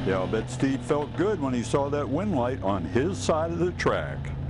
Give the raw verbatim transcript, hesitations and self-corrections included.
Yeah, I'll bet Steve felt good when he saw that win light on his side of the track.